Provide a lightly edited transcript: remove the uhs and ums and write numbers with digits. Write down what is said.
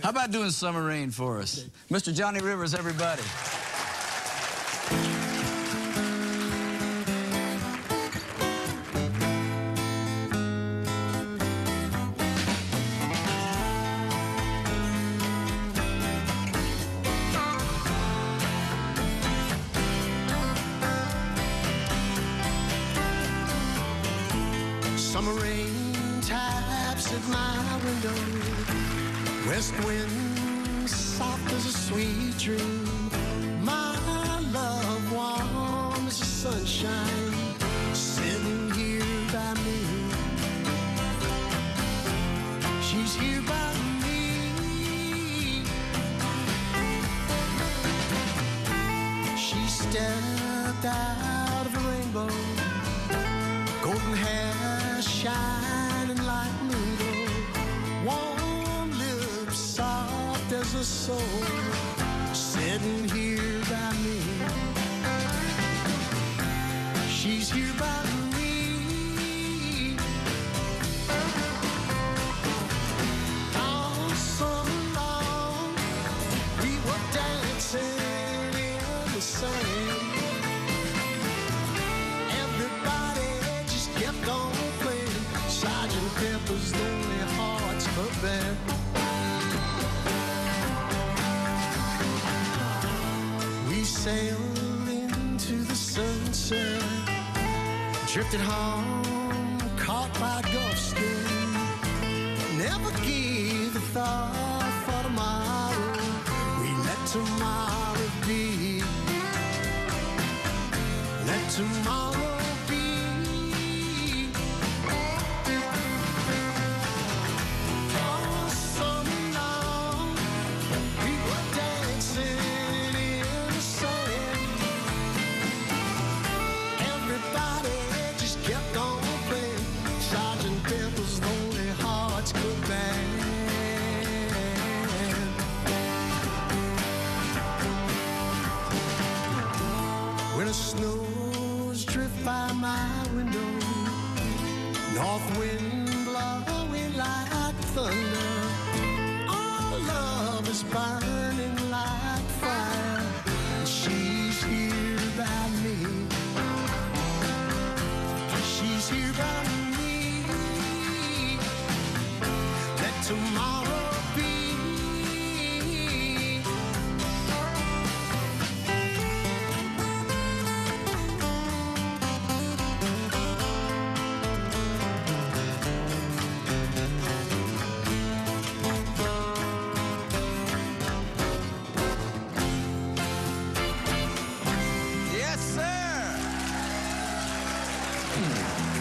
How about doing Summer Rain for us? Mr. Johnny Rivers, everybody. Summer rain taps at my window, west wind soft as a sweet dream. My love warm as the sunshine, sitting here by me. She's here by me. She stepped out of the rainbow, golden hair shining like moon, warm lips soft as a soul, sitting here by me. She's here by me. All summer long we were dancing in the sand. Kept on playing Sergeant Pepper's Lonely Hearts Club Band. We sailed into the sunset, drifted home, caught by a Gulf stream. Never gave a thought for tomorrow. We let tomorrow be. Let tomorrow be. When the snows drift by my window, north wind blowing like thunder, our love is burning like fire, and she's here by me. She's here by me. Let tomorrow be. Yes, sir.